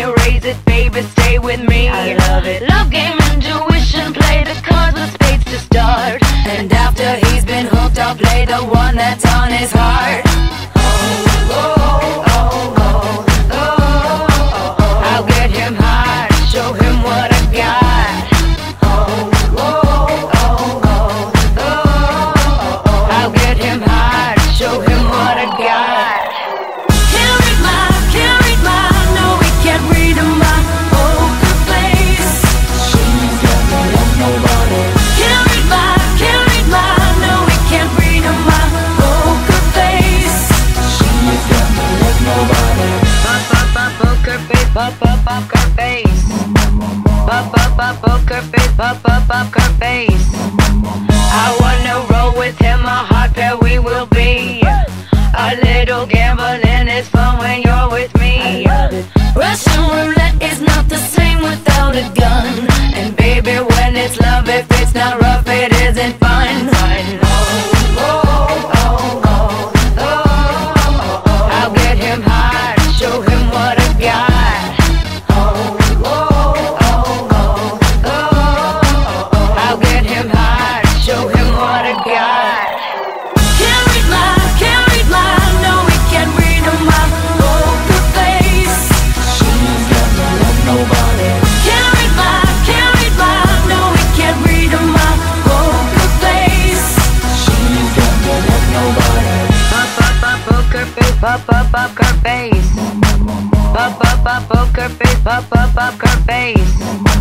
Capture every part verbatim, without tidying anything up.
gonna raise it, baby, stay with me. I love it. Love game, intuition, play the cards with spades to start. And after he's been hooked, I'll play the one that's on his heart. Oh, oh, oh, oh, oh, oh, oh. I'll get him high, show him what I got. Oh, oh, oh, oh, oh, oh, oh. I'll get him high, show him what I got. Can't read my, can't read my, no, we can't read my poker face. She's got me like nobody. Can't read my, can't read my, no, we can't read my poker face. She's got me like nobody. Pop, pop, pop, poker face, pop, pop, poker face. Pop, pop, pop, poker face, pop, pop, poker face. I wanna roll with him, a hot pair we will be. A little gambling is fun when you're with me. Russian roulette is not the same without a gun. And baby, when it's love, if it's not rough, it isn't fun. Oh, oh, oh, oh, oh, oh, oh. I'll get him high, show him what I got. Oh, oh, oh, oh, oh, oh, oh. I'll get him high, show him what I got. Can't read my, can't read my, no, we can't read my poker face. She's got me like nobody. Can't read my, can't read my, no, we can't read my poker face. She's got me like nobody. Pop, pop, pop, poker face, pop, pop, poker face. Pop, pop, pop, poker face, pop, pop, poker face.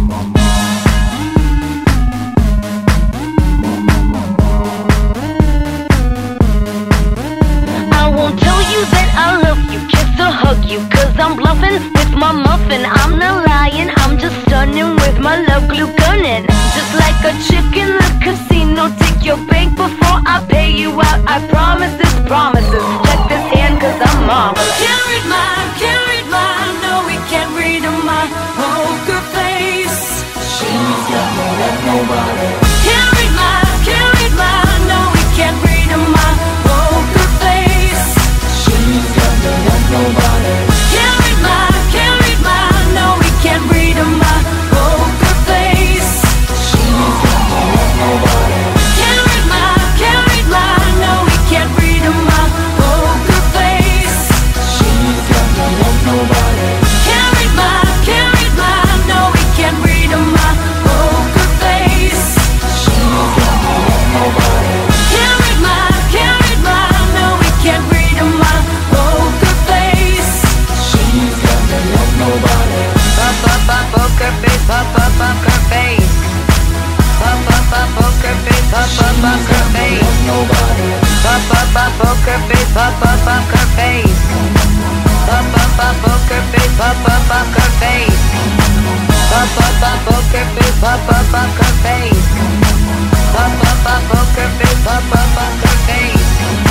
I won't tell you that I love you, kiss or hug you, cause I'm bluffing with my muffin. I'm not lying, I'm just stunning with my love glue gunning. Just like a chick in the casino, take your bank before I pay you out. I promise this promises, check this hand cause I'm marvelous. Can't read my, can't read my, no, we can't read my poker face. She's got me like nobody. Can't read my, can't read my, no, we can't read my poker face. She's got me like nobody. Can't read my, can't read my, no, we can't read my poker face. She's got me like nobody. Can't read my, can't read my, no, we can't read my poker face. She's got me like nobody. Can't read my, can't read my, no, we can't read my poker face. She's got me like nobody. Can't read my, can't read my, no, we can't read my poker face. She's got me like nobody. Pop, pop, pop, poker face, pop, pop, poker face. Pop, pop, pop, poker face, pop, pop, poker face. Nobody. Pop, pop, pop, poker face, pop, pop, poker face. Pop, pop, pop, poker face, pop, pop, poker face. Pop, pop, pop, poker face, pop, pop, poker face. Pop, pop, pop, poker face, pop, pop, poker face.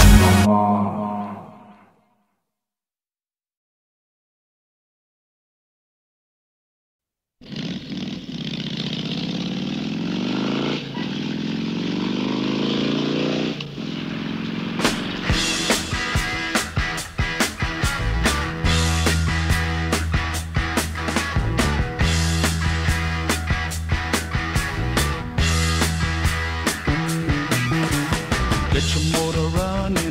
Get your motor running,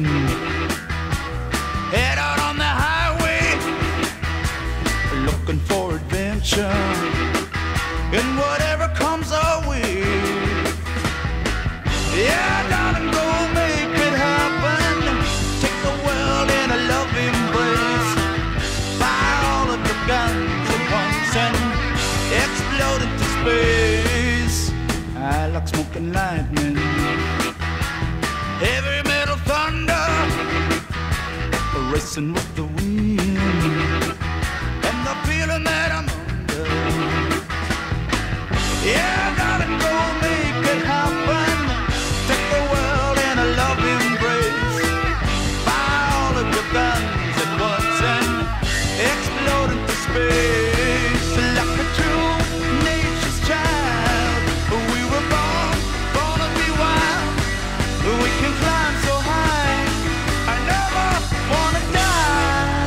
head out on the highway, looking for adventure, and whatever comes our way. Yeah, darling, go make it happen. Take the world in a love embrace. Fire all of your guns at once and explode into space. I like smoking lightning, heavy metal thunder, racing with the wind, and the feeling that I'm under. Yeah, darling, go make it happen. Take the world in a love embrace. Fire all of your guns at once and explode into space. Like a true nature's child, we were born, born to be wild. We can climb so high, I never wanna die.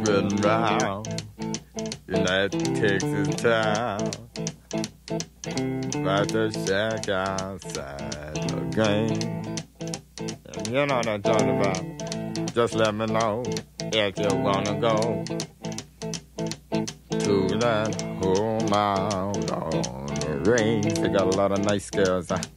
riding round in that Texas town. About to shack outside the game. And you know what I'm talking about. Just let me know if you wanna go to that home out on the range. They got a lot of nice girls.